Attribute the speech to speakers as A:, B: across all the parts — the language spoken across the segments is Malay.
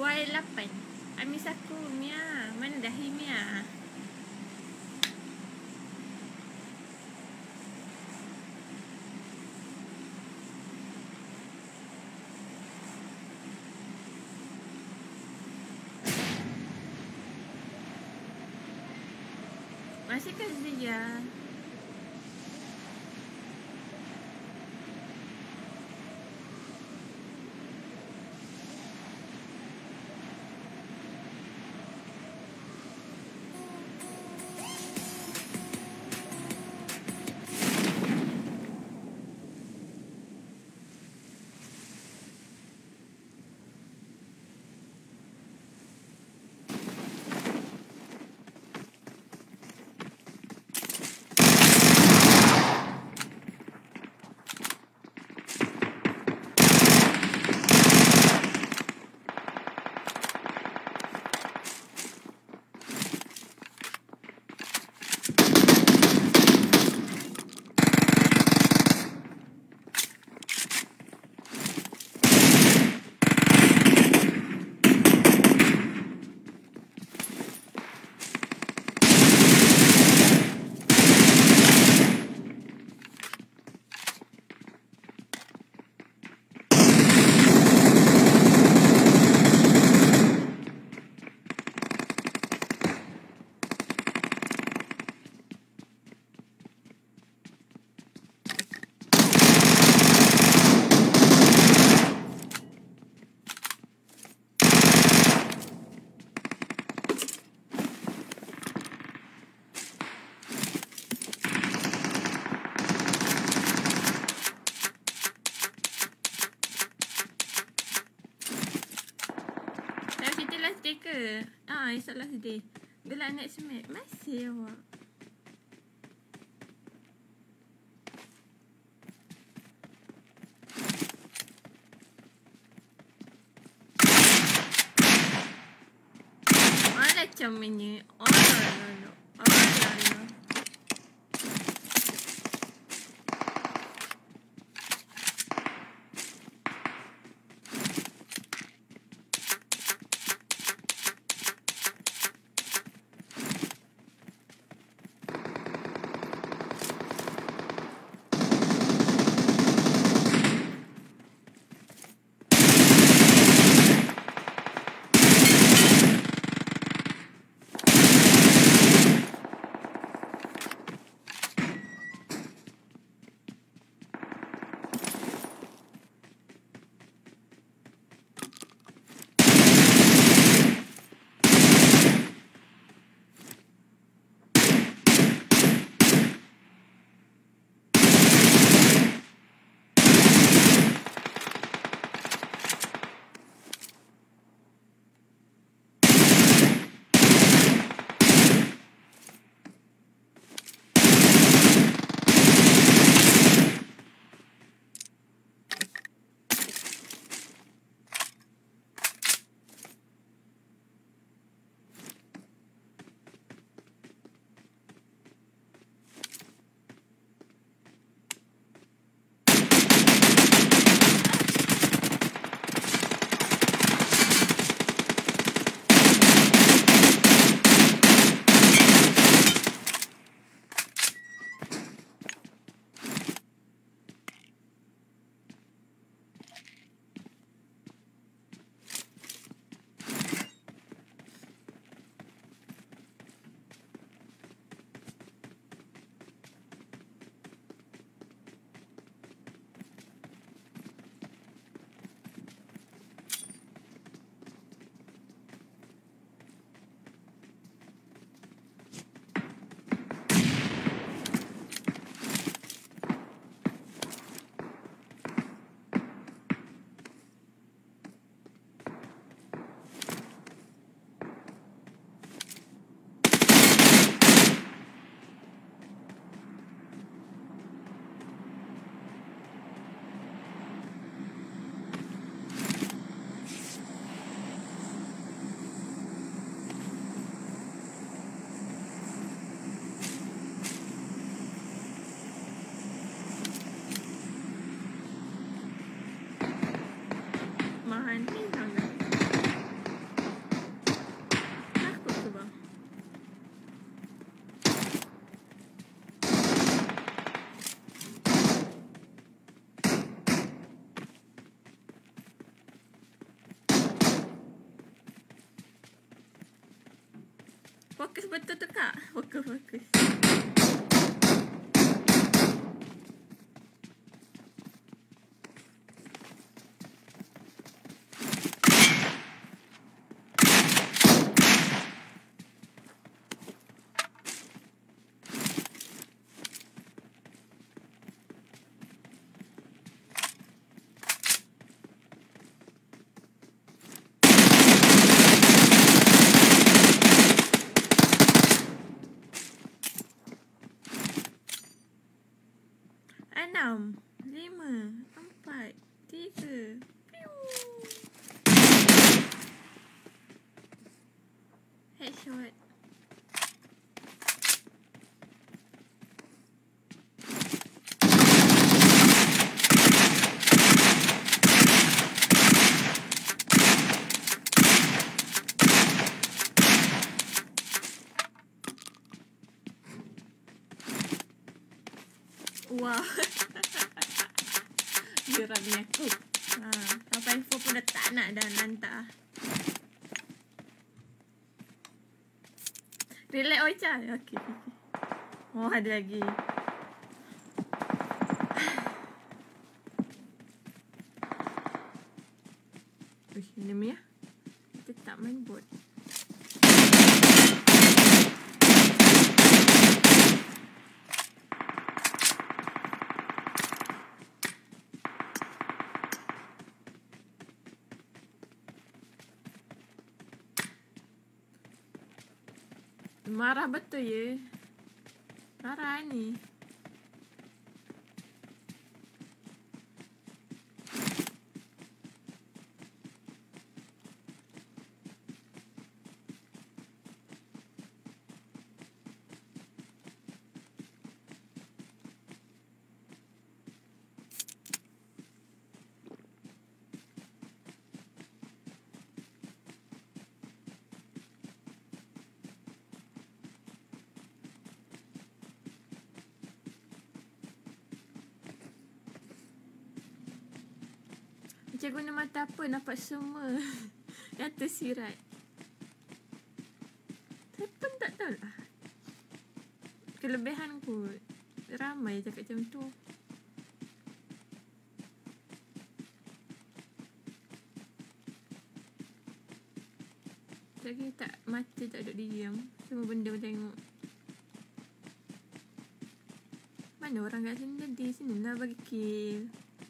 A: Y8. Amis aku, Mia. Mana dahi Mia? Masih kerja. Ke? Esok last day. Gelak next month. Masih awak. Alah comenya. Alah. Fokus betul tu kak. Fokus. Enam, 5, 4, 3. Piu. Headshot. Wow. Geramnya aku. Sampai info pun dah tak nak dah nantak. Relax Ocha. Okey. Oh, ada lagi. Uish, enemy ya. Kita tak main bot. Marah betul ya. Marah ni. Macam guna mata apa nampak semua yang tersirat. Saya pun tak tahu lah. Kelebihan kot. Ramai cakap macam tu. Lagi tak mata tak duduk diam. Semua benda pun tengok. Mana orang kat sini tadi? Sini lah bagi kill.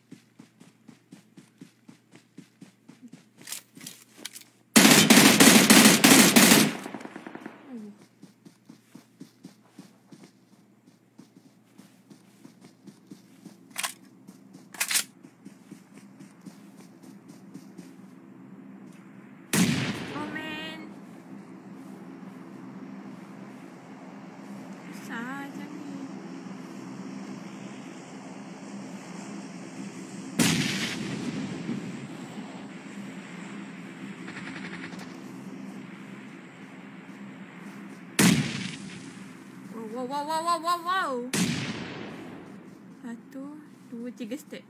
A: Wow. 1, 2, 3 step.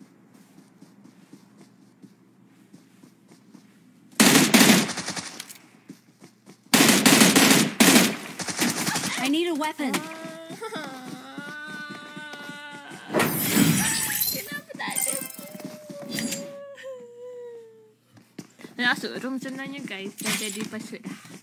B: I need a weapon.
A: Kenapa tak ada? Masuk room sebenarnya guys. Dah jadi password dah.